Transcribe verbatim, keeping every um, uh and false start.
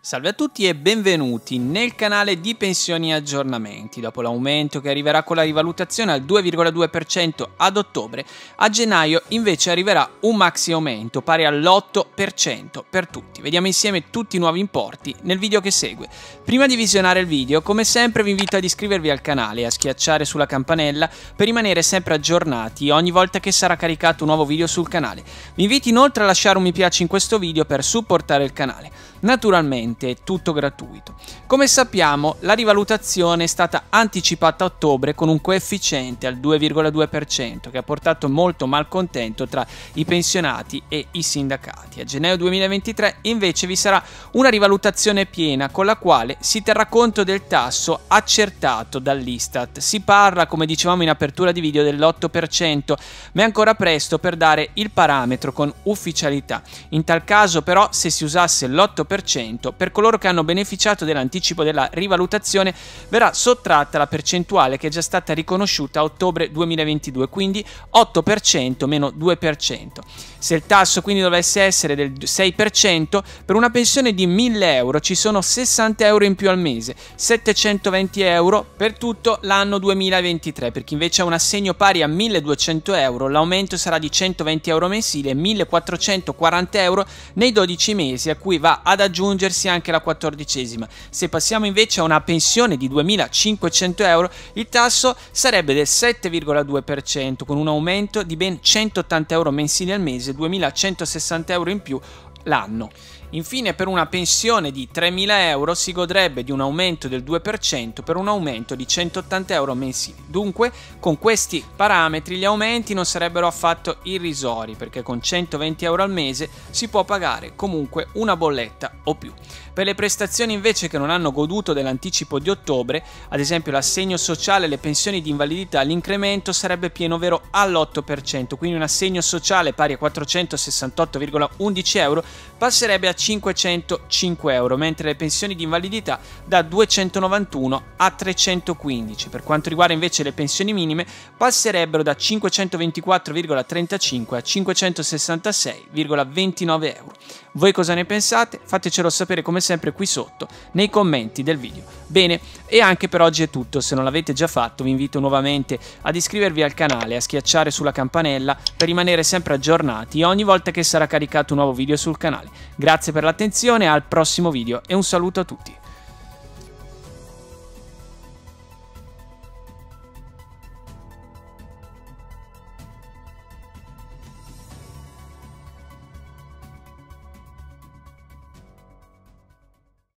Salve a tutti e benvenuti nel canale di Pensioni e Aggiornamenti. Dopo l'aumento che arriverà con la rivalutazione al due virgola due per cento ad ottobre, a gennaio invece arriverà un maxi aumento pari all'otto per cento per tutti. Vediamo insieme tutti i nuovi importi nel video che segue. Prima di visionare il video, come sempre vi invito ad iscrivervi al canale e a schiacciare sulla campanella per rimanere sempre aggiornati ogni volta che sarà caricato un nuovo video sul canale. Vi invito inoltre a lasciare un mi piace in questo video per supportare il canale. Naturalmente è tutto gratuito. Come sappiamo, la rivalutazione è stata anticipata a ottobre con un coefficiente al due virgola due per cento che ha portato molto malcontento tra i pensionati e i sindacati. A gennaio duemilaventitré invece vi sarà una rivalutazione piena con la quale si terrà conto del tasso accertato dall'Istat. Si parla, come dicevamo in apertura di video, dell'otto per cento, ma è ancora presto per dare il parametro con ufficialità. In tal caso però, se si usasse l'otto per cento, per coloro che hanno beneficiato dell'anticipo della rivalutazione verrà sottratta la percentuale che è già stata riconosciuta a ottobre duemilaventidue, quindi otto per cento meno due per cento. Se il tasso quindi dovesse essere del sei per cento, per una pensione di mille euro ci sono sessanta euro in più al mese, settecentoventi euro per tutto l'anno duemilaventitré. Per chi invece ha un assegno pari a milleduecento euro, l'aumento sarà di centoventi euro mensili e millequattrocentoquaranta euro nei dodici mesi, a cui va ad aggiungersi anche la quattordicesima. Se passiamo invece a una pensione di duemilacinquecento euro, il tasso sarebbe del sette virgola due per cento, con un aumento di ben centottanta euro mensili al mese, duemilacentosessanta euro in più l'anno. Infine, per una pensione di tremila euro si godrebbe di un aumento del due per cento per un aumento di centottanta euro mensili. Dunque, con questi parametri gli aumenti non sarebbero affatto irrisori, perché con centoventi euro al mese si può pagare comunque una bolletta o più. Per le prestazioni invece che non hanno goduto dell'anticipo di ottobre, ad esempio l'assegno sociale e le pensioni di invalidità, l'incremento sarebbe pieno, ovvero all'otto per cento, quindi un assegno sociale pari a quattrocentosessantotto virgola undici euro passerebbe a cinquecentocinque euro, mentre le pensioni di invalidità da duecentonovantuno a trecentoquindici. Per quanto riguarda invece le pensioni minime, passerebbero da cinquecentoventiquattro virgola trentacinque a cinquecentosessantasei virgola ventinove euro. Voi cosa ne pensate? Fatecelo sapere come sempre qui sotto nei commenti del video. Bene, e anche per oggi è tutto. Se non l'avete già fatto, vi invito nuovamente ad iscrivervi al canale e a schiacciare sulla campanella per rimanere sempre aggiornati ogni volta che sarà caricato un nuovo video sul canale. Grazie per l'attenzione, al prossimo video e un saluto a tutti.